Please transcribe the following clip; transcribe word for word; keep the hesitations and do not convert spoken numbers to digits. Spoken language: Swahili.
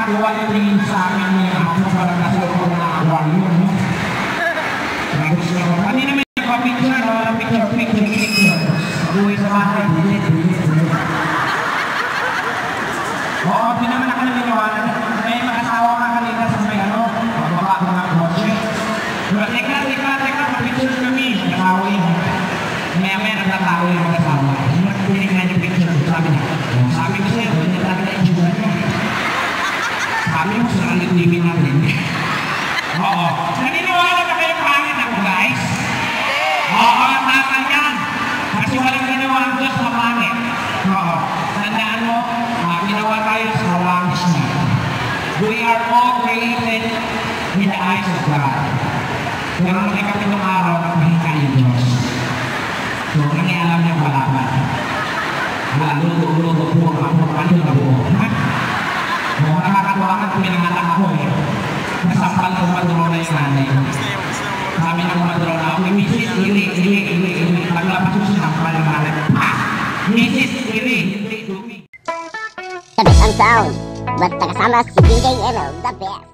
nakakatuwa yung tingin sa amin ni Amo para kasi ako na aquarium. Kanina may picture, no? Picture, picture, picture. Buhay sa bahay, dilit, dilit, dilit. Oo, di naman ako naniniwala. May mag-asawa ka kanina sa may ano, magbaba ko ng kotse. Pero teka, teka, teka, picture kami. Nagkawin. Maya-maya nagtatawa yung mag-asawa. Tinignan yung picture, sabi niya. Sabi ko sa'yo, hindi talaga na itsura niya. Sabi mo, sarang litin natin. Oo. Naniniwala na kayo pangit ako, guys? Oo, tama yan. Kasi walang ginawa ang Diyos na pangit. Oo. Tandaan mo, uh, ginawa tayo sa langis niya. We are all created in the eyes of God. Pero nung ikapitong araw, nagpahinga yung Diyos. So, nangyayam niya wala pa. Wala, luto-luto po ang ako, ano na po. Ha? Oo, nakakatuwa ka kung pinanganak ako eh. Nasampal ko maduro na yung nanay. Sabi ng maduro na ako, misis, ili, ili, ili, ili. Paglabas ko sinampal ng nanay. Pa! Misis, ili, ili, dumi. The best ang sound, basta kasama si D J Elo, the best.